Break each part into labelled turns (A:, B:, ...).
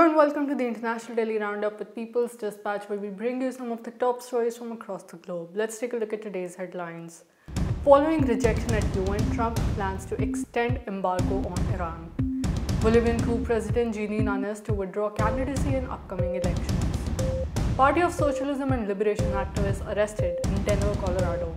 A: Hello and welcome to the International Daily Roundup with People's Dispatch, where we bring you some of the top stories from across the globe. Let's take a look at today's headlines. Following rejection at UN, Trump plans to extend embargo on Iran. Bolivian coup President Jeanine Áñez to withdraw candidacy in upcoming elections. Party of Socialism and Liberation activists arrested in Denver, Colorado.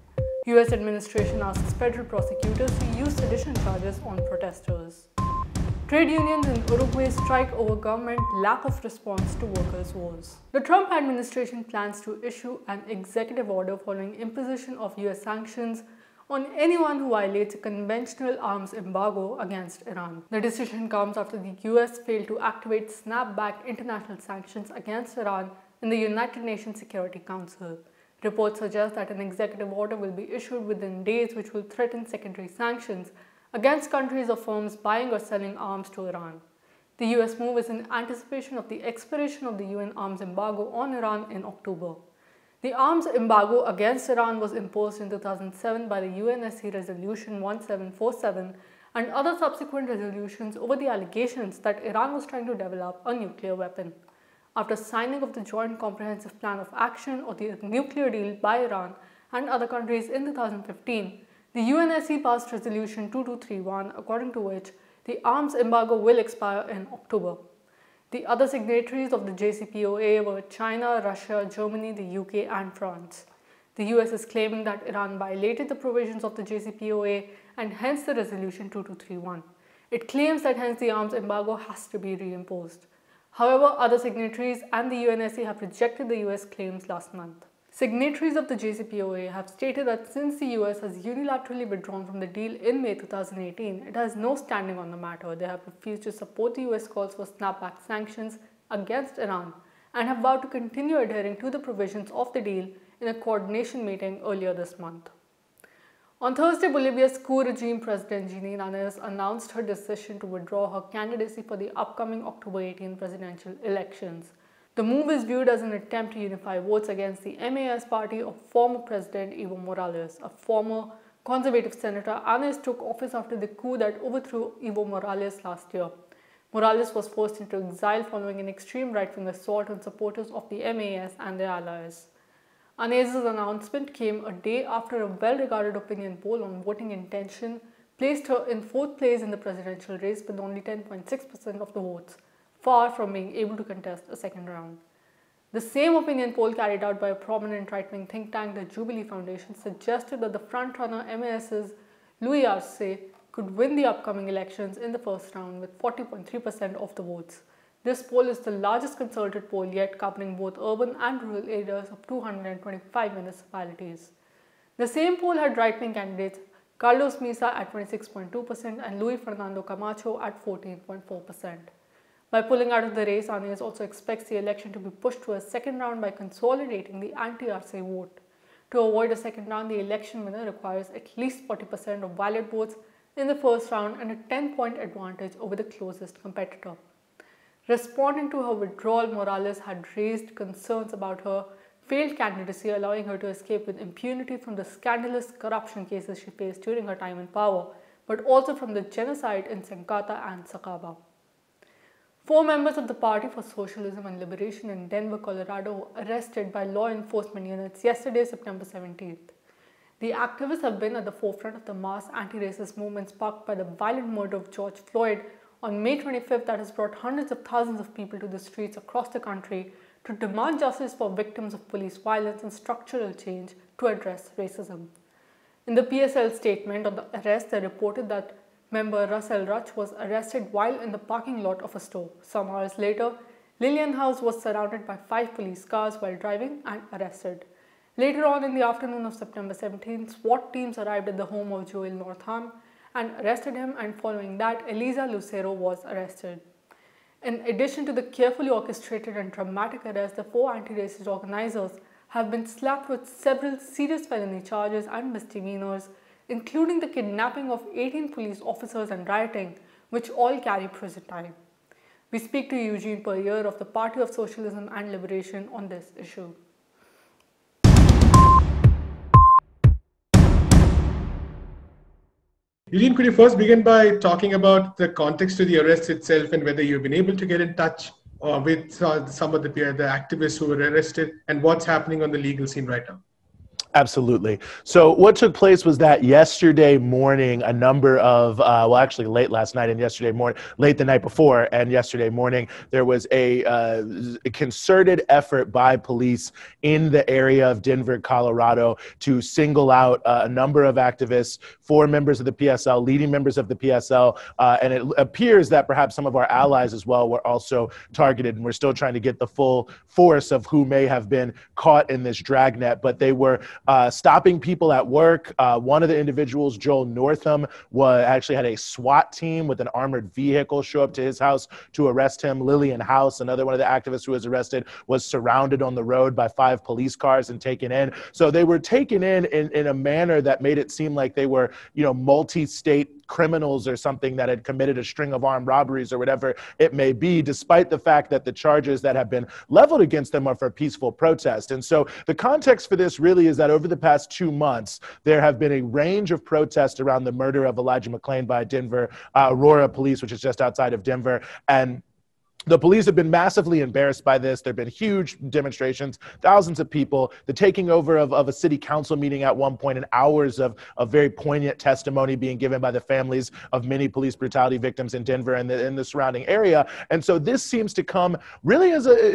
A: US administration asks federal prosecutors to use sedition charges on protesters. Trade unions in Uruguay strike over government lack of response to workers' woes. The Trump administration plans to issue an executive order following imposition of US sanctions on anyone who violates a conventional arms embargo against Iran. The decision comes after the US failed to activate snapback international sanctions against Iran in the United Nations Security Council. Reports suggest that an executive order will be issued within days, which will threaten secondary sanctions against countries or firms buying or selling arms to Iran. The US move is in anticipation of the expiration of the UN arms embargo on Iran in October. The arms embargo against Iran was imposed in 2007 by the UNSC Resolution 1747 and other subsequent resolutions over the allegations that Iran was trying to develop a nuclear weapon. After signing of the Joint Comprehensive Plan of Action or the nuclear deal by Iran and other countries in 2015, the UNSC passed Resolution 2231, according to which the arms embargo will expire in October. The other signatories of the JCPOA were China, Russia, Germany, the UK and France. The US is claiming that Iran violated the provisions of the JCPOA and hence the Resolution 2231. It claims that hence the arms embargo has to be reimposed. However, other signatories and the UNSC have rejected the US claims last month. Signatories of the JCPOA have stated that since the US has unilaterally withdrawn from the deal in May 2018, it has no standing on the matter. They have refused to support the US calls for snapback sanctions against Iran and have vowed to continue adhering to the provisions of the deal in a coordination meeting earlier this month. On Thursday, Bolivia's coup regime President Jeanine Áñez announced her decision to withdraw her candidacy for the upcoming October 18 presidential elections. The move is viewed as an attempt to unify votes against the MAS party of former President Evo Morales. A former conservative senator, Áñez took office after the coup that overthrew Evo Morales last year. Morales was forced into exile following an extreme right-wing assault on supporters of the MAS and their allies. Áñez's announcement came a day after a well-regarded opinion poll on voting intention placed her in fourth place in the presidential race with only 10.6% of the votes, far from being able to contest a second round. The same opinion poll carried out by a prominent right-wing think tank, the Jubilee Foundation, suggested that the frontrunner MAS's Luis Arce could win the upcoming elections in the first round with 40.3% of the votes. This poll is the largest consulted poll yet, covering both urban and rural areas of 225 municipalities. The same poll had right-wing candidates Carlos Mesa at 26.2% and Luis Fernando Camacho at 14.4%. By pulling out of the race, Áñez also expects the election to be pushed to a second round by consolidating the anti-Arce vote. To avoid a second round, the election winner requires at least 40% of valid votes in the first round and a 10-point advantage over the closest competitor. Responding to her withdrawal, Morales had raised concerns about her failed candidacy, allowing her to escape with impunity from the scandalous corruption cases she faced during her time in power, but also from the genocide in Sencata and Sacaba. 4 members of the Party for Socialism and Liberation in Denver, Colorado were arrested by law enforcement units yesterday, September 17th. The activists have been at the forefront of the mass anti-racist movement sparked by the violent murder of George Floyd on May 25th that has brought hundreds of thousands of people to the streets across the country to demand justice for victims of police violence and structural change to address racism. In the PSL statement on the arrest, they reported that member Russell Rutch was arrested while in the parking lot of a store. Some hours later, Lillian House was surrounded by 5 police cars while driving and arrested. Later on in the afternoon of September 17th, SWAT teams arrived at the home of Joel Northam and arrested him, and following that, Elisa Lucero was arrested. In addition to the carefully orchestrated and dramatic arrest, the 4 anti-racist organizers have been slapped with several serious felony charges and misdemeanors, including the kidnapping of 18 police officers and rioting, which all carry prison time. We speak to Eugene Puryear of the Party of Socialism and Liberation on this issue.
B: Eugene, could you first begin by talking about the context to the arrest itself and whether you've been able to get in touch with some of the activists who were arrested and what's happening on the legal scene right now?
C: Absolutely. So what took place was that yesterday morning, a number of, well, actually late last night and yesterday morning, late the night before and yesterday morning, there was a concerted effort by police in the area of Denver, Colorado, to single out a number of activists, 4 members of the PSL, leading members of the PSL, and it appears that perhaps some of our allies as well were also targeted, and we're still trying to get the full force of who may have been caught in this dragnet, but they were stopping people at work. One of the individuals, Joel Northam, actually had a SWAT team with an armored vehicle show up to his house to arrest him. Lillian House, another one of the activists who was arrested, was surrounded on the road by 5 police cars and taken in. So they were taken in a manner that made it seem like they were, multi-state criminals or something that had committed a string of armed robberies or whatever it may be, despite the fact that the charges that have been leveled against them are for peaceful protest. And so the context for this really is that over the past 2 months, there have been a range of protests around the murder of Elijah McClain by Denver Aurora Police, which is just outside of Denver. And the police have been massively embarrassed by this. There have been huge demonstrations, thousands of people, the taking over of a city council meeting at one point, and hours of very poignant testimony being given by the families of many police brutality victims in Denver and in the surrounding area. And so this seems to come really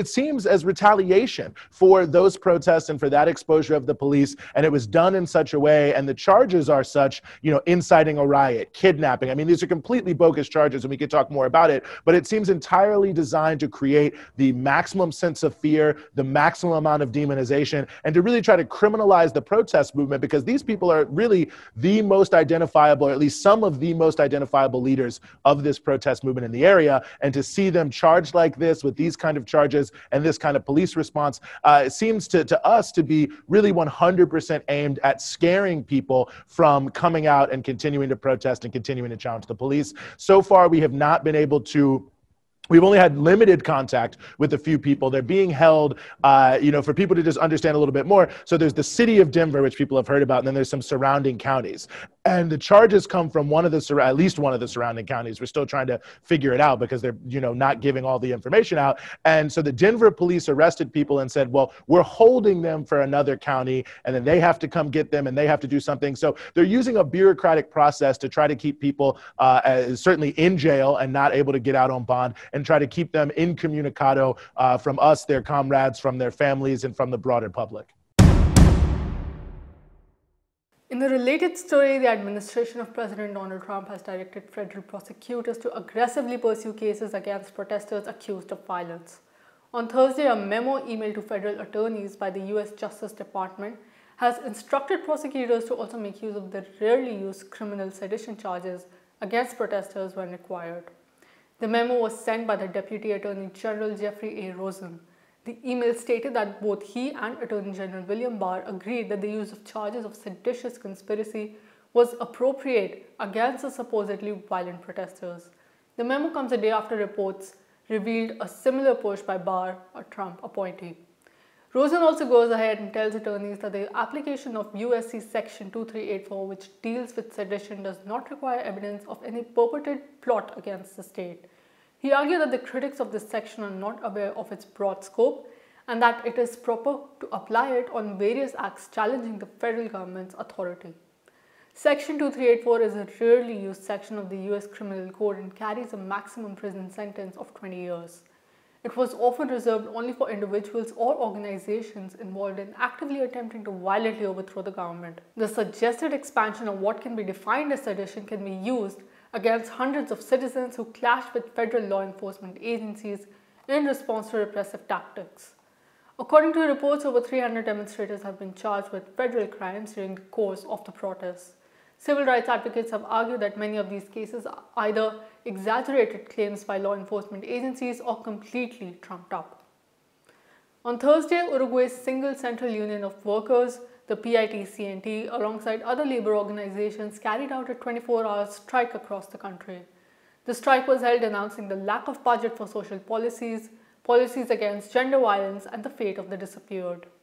C: as retaliation for those protests and for that exposure of the police. And it was done in such a way, and the charges are such, inciting a riot, kidnapping. I mean, these are completely bogus charges, and we could talk more about it, but it seems entirely designed to create the maximum sense of fear, the maximum amount of demonization, and to really try to criminalize the protest movement, because these people are really the most identifiable, or at least some of the most identifiable leaders of this protest movement in the area. And to see them charged like this with these kind of charges and this kind of police response, it seems to us to be really 100% aimed at scaring people from coming out and continuing to protest and continuing to challenge the police. So far, we have not been able to. We've only had limited contact with a few people. They're being held, for people to just understand a little bit more. So there's the city of Denver, which people have heard about, and then there's some surrounding counties. And the charges come from at least one of the surrounding counties. We're still trying to figure it out because they're, not giving all the information out. And so the Denver police arrested people and said, well, we're holding them for another county, and then they have to come get them and they have to do something. So they're using a bureaucratic process to try to keep people certainly in jail and not able to get out on bond, and try to keep them incommunicado from us, their comrades, from their families, and from the broader public.
A: In the related story, the administration of President Donald Trump has directed federal prosecutors to aggressively pursue cases against protesters accused of violence. On Thursday, a memo emailed to federal attorneys by the U.S. Justice Department has instructed prosecutors to also make use of the rarely used criminal sedition charges against protesters when required. The memo was sent by the Deputy Attorney General Jeffrey A. Rosen. The email stated that both he and Attorney General William Barr agreed that the use of charges of seditious conspiracy was appropriate against the supposedly violent protesters. The memo comes a day after reports revealed a similar push by Barr, a Trump appointee. Rosen also goes ahead and tells attorneys that the application of USC Section 2384, which deals with sedition, does not require evidence of any purported plot against the state. He argued that the critics of this section are not aware of its broad scope and that it is proper to apply it on various acts challenging the federal government's authority. Section 2384 is a rarely used section of the US Criminal Code and carries a maximum prison sentence of 20 years. It was often reserved only for individuals or organizations involved in actively attempting to violently overthrow the government. The suggested expansion of what can be defined as sedition can be used against hundreds of citizens who clashed with federal law enforcement agencies in response to repressive tactics. According to reports, over 300 demonstrators have been charged with federal crimes during the course of the protests. Civil rights advocates have argued that many of these cases are either exaggerated claims by law enforcement agencies or completely trumped up. On Thursday, Uruguay's Single Central Union of Workers, the PIT-CNT, alongside other labor organizations, carried out a 24-hour strike across the country. The strike was held denouncing the lack of budget for social policies, policies against gender violence, and the fate of the disappeared.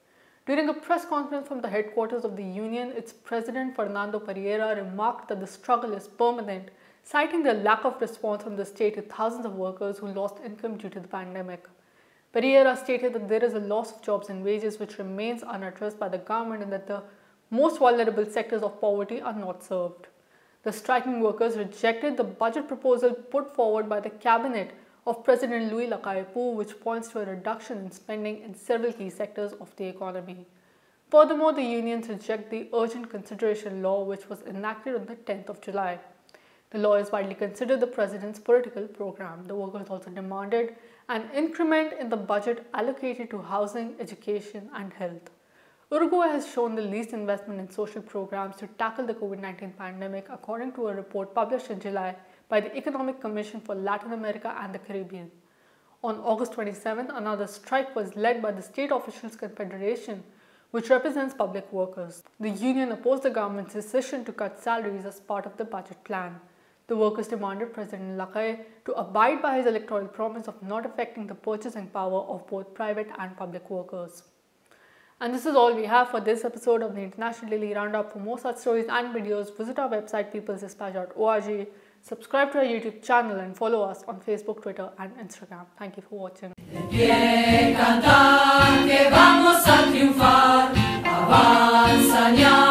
A: During a press conference from the headquarters of the union, its president Fernando Pereira remarked that the struggle is permanent, citing the lack of response from the state to thousands of workers who lost income due to the pandemic. Pereira stated that there is a loss of jobs and wages which remains unaddressed by the government and that the most vulnerable sectors of poverty are not served. The striking workers rejected the budget proposal put forward by the cabinet of President Luis Lacalle Pou, which points to a reduction in spending in several key sectors of the economy. Furthermore, the unions reject the urgent consideration law, which was enacted on the 10th of July. The law is widely considered the president's political program. The workers also demanded an increment in the budget allocated to housing, education, and health. Uruguay has shown the least investment in social programs to tackle the COVID-19 pandemic, according to a report published in July by the Economic Commission for Latin America and the Caribbean. On August 27th, another strike was led by the State Officials Confederation, which represents public workers. The union opposed the government's decision to cut salaries as part of the budget plan. The workers demanded President Lacalle to abide by his electoral promise of not affecting the purchasing power of both private and public workers. And this is all we have for this episode of the International Daily Roundup. For more such stories and videos, visit our website peoplesdispatch.org, subscribe to our YouTube channel and follow us on Facebook, Twitter and Instagram. Thank you for watching.
D: De pie cantar que vamos a triunfar, avanza ya.